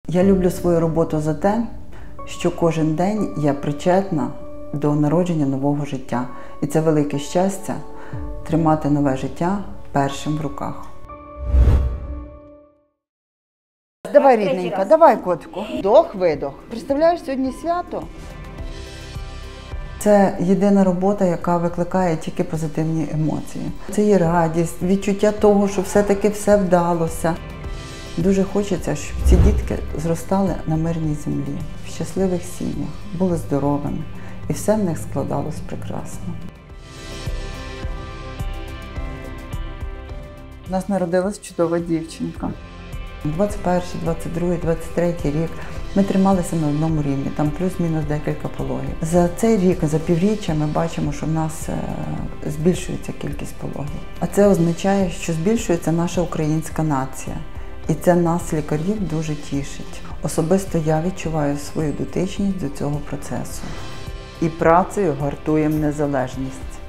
Я люблю свою роботу за те, що кожен день я причетна до народження нового життя. І це велике щастя тримати нове життя першим в руках. Давай, рідненька, давай, котику. Вдох-видох. Представляєш, сьогодні свято? Це єдина робота, яка викликає тільки позитивні емоції. Це є радість, відчуття того, що все-таки все вдалося. Дуже хочеться, щоб ці дітки зростали на мирній землі, в щасливих сім'ях, були здоровими. І все в них складалось прекрасно. У нас народилась чудова дівчинка. 21, 22, 23 рік ми трималися на одному рівні, там плюс-мінус декілька пологів. За цей рік, за півріччя ми бачимо, що в нас збільшується кількість пологів. А це означає, що збільшується наша українська нація. І це нас, лікарів, дуже тішить. Особисто я відчуваю свою дотичність до цього процесу. І працею гартуємо незалежність.